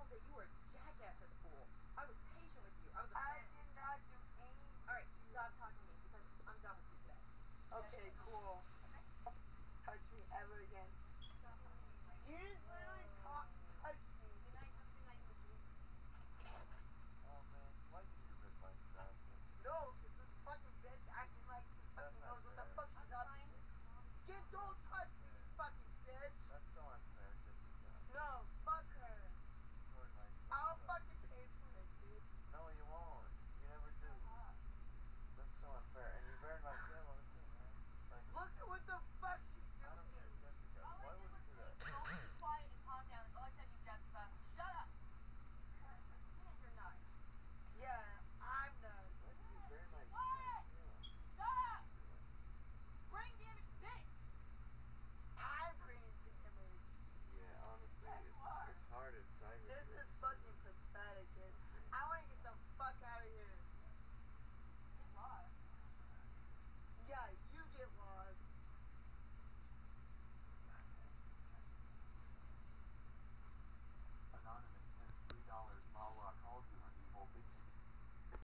that you were a jackass at the pool. I was patient with you. I was a I friend. did not do anything. Alright, stop talking to me because I'm done with you today. Okay, cool. Okay? Touch me ever again. Stop talking to me right now. You just literally touched me. Good night. Have a good night, bitches. Oh man, why do you rip my stuff? No, because this fucking bitch acting like she fucking knows what the fuck she's up to. Get, don't touch me, you fucking bitch. That's so unfair, Jessica. No, fuck her. You're nice. I'll fucking pay for it, dude. No, you won't. You never do. That's so unfair. And you burned my pillow too, man. Like, look at what the fuck she's doing. I don't care, Jessica. All Why I did would was you do say, that? don't be quiet and calm down. That's all I said to you, Jessica. Shut up. Man, you're nuts. Yeah, I'm nuts. Why did you burn my What? pillow? Shut up. Brain damage, bitch. I'm brain damaged. Yeah, honestly, it's hard inside. This is fucking pathetic, dude. I want to get the fuck out of here. Get lost. Yeah,